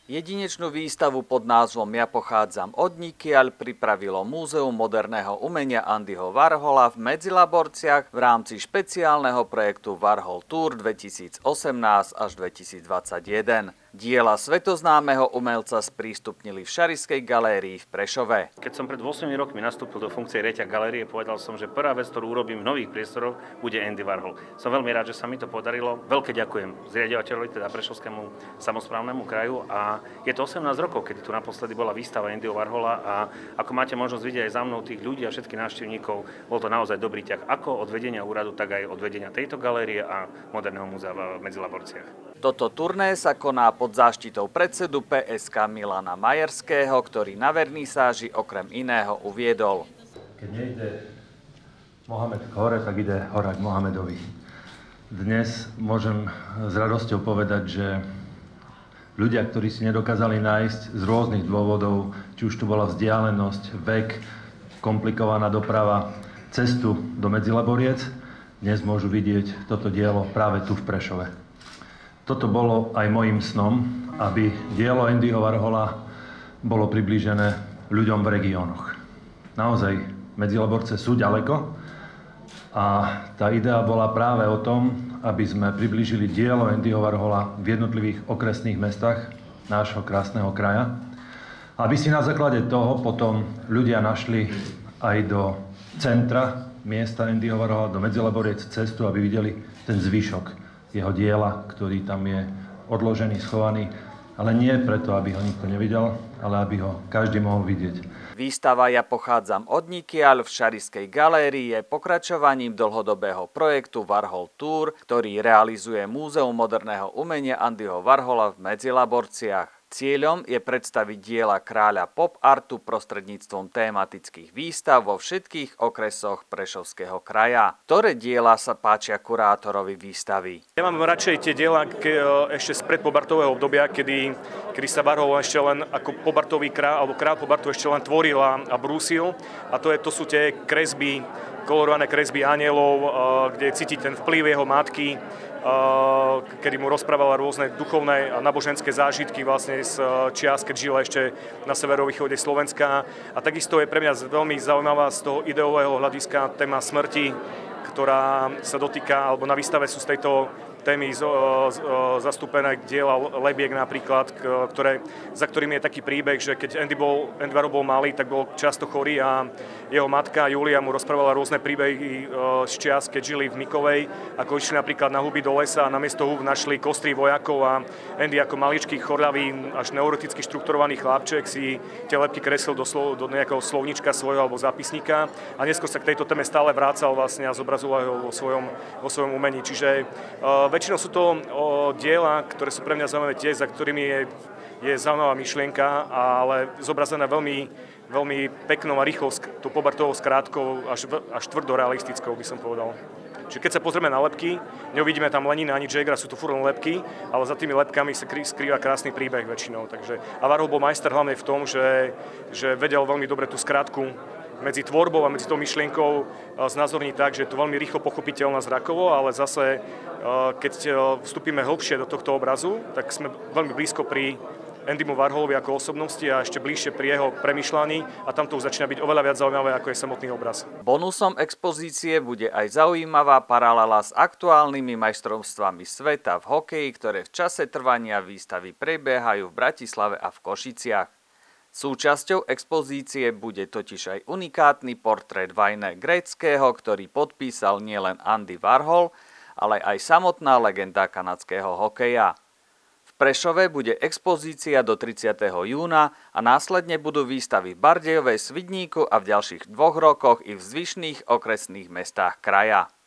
Jedinečnú výstavu pod názvom Ja pochádzam odnikiaľ pripravilo Múzeum moderného umenia Andyho Warhola v Medzilaborciach v rámci špeciálneho projektu Warhol Tour 2018 až 2021. Diela svetoznámeho umelca sprístupnili v Šarišskej galérii v Prešove. Keď som pred 8 rokmi nastúpil do funkcie riaditeľa galérie, povedal som, že prvá vec, ktorú urobím v nových priestoroch, bude Andy Warhol. Som veľmi rád, že sa mi to podarilo. Veľké ďakujem zriaďovateľovi, teda Prešovskému samosprávnemu kraju. A je to 18 rokov, kedy tu naposledy bola výstava Andyho Warhola a ako máte možnosť vidieť aj za mnou tých ľudí a všetkých návštevníkov, bol to naozaj dobrý ťah ako od vedenia úradu, tak aj od vedenia tejto galérie a moderného múzea v Medzilaborciach. Toto turné sa koná pod záštitou predsedu PSK Milana Majerského, ktorý na vernisáži okrem iného uviedol. Keď nejde Mohamed k hore, tak ide hora k Mohamedovi. Dnes môžem s radosťou povedať, že ľudia, ktorí si nedokázali nájsť z rôznych dôvodov, či už tu bola vzdialenosť, vek, komplikovaná doprava, cestu do Medzilaboriec, dnes môžu vidieť toto dielo práve tu v Prešove. Toto bolo aj mojím snom, aby dielo Andyho Warhola bolo priblížené ľuďom v regiónoch. Naozaj, Medzilaborce sú ďaleko a tá idea bola práve o tom, aby sme priblížili dielo Andyho Warhola v jednotlivých okresných mestách nášho krásneho kraja. Aby si na základe toho potom ľudia našli aj do centra miesta Andyho Warhola, do Medzilaboriec cestu, aby videli ten zvyšok jeho diela, ktorý tam je odložený, schovaný, ale nie preto, aby ho nikto nevidel, ale aby ho každý mohol vidieť. Výstava Ja pochádzam odnikiaľ v Šarišskej galérii je pokračovaním dlhodobého projektu Warhol Tour, ktorý realizuje Múzeum moderného umenia Andyho Warhola v Medzilaborciach. Cieľom je predstaviť diela kráľa pop artu prostredníctvom tematických výstav vo všetkých okresoch Prešovského kraja. Ktoré diela sa páčia kurátorovi výstavy? Ja mám radšej tie diela ešte z predpobartového obdobia, kedy sa Warhol ešte len ako pobartový kráľ, alebo kráľ pobartu ešte len tvoril a brúsil. A to sú tie kresby, kolorované kresby anielov, kde cítiť ten vplyv jeho matky, kedy mu rozprávala rôzne duchovné a náboženské zážitky vlastne z čias, keď žila ešte na severovýchode Slovenska. A takisto je pre mňa veľmi zaujímavá z toho ideového hľadiska téma smrti, ktorá sa dotýka, alebo na výstave sú z tejto témy zastúpené diela lebiek napríklad, za ktorými je taký príbeh, že keď Andy Warhol bol malý, tak bol často chorý a jeho matka Julia mu rozprávala rôzne príbehy z čias, keď žili v Mikovej, ako išli napríklad na huby do lesa a namiesto húb našli kostry vojakov a Andy ako maličký, chorľavý, až neuroticky štrukturovaný chlapček si tie lebky kreslil do nejakého slovnička svojho alebo zápisníka a neskôr sa k tejto téme stále vrácal vlastne a zobrazoval ho vo svojom umení. Čiže väčšinou sú to diela, ktoré sú pre mňa zaujímavé tiež, za ktorými je zaujímavá myšlienka, ale zobrazená veľmi peknou a rýchlou, tú pobartovou skrátkou, až tvrdo realistickou, by som povedal. Čiže keď sa pozrieme na lebky, neuvidíme tam Lenina ani Jaegera, sú to furt len lebky, ale za tými lebkami sa skrýva krásny príbeh väčšinou. A Warhol bol majster hlavne v tom, že vedel veľmi dobre tú skrátku medzi tvorbou a medzi tou myšlienkou znázorniť tak, že je to veľmi rýchlo pochopiteľná zrakovo, ale zase, keď vstúpime hlbšie do tohto obrazu, tak sme veľmi blízko pri Andymu Warholovi ako osobnosti a ešte bližšie pri jeho premýšľaní a tam to už začína byť oveľa viac zaujímavé, ako je samotný obraz. Bonusom expozície bude aj zaujímavá paralela s aktuálnymi majstrovstvami sveta v hokeji, ktoré v čase trvania výstavy prebiehajú v Bratislave a v Košiciach. Súčasťou expozície bude totiž aj unikátny portrét Wayne Gretzkyho, ktorý podpísal nielen Andy Warhol, ale aj samotná legenda kanadského hokeja. V Prešove bude expozícia do 30. júna a následne budú výstavy v Bardejove, Svidníku a v ďalších 2 rokoch i v zvyšných okresných mestách kraja.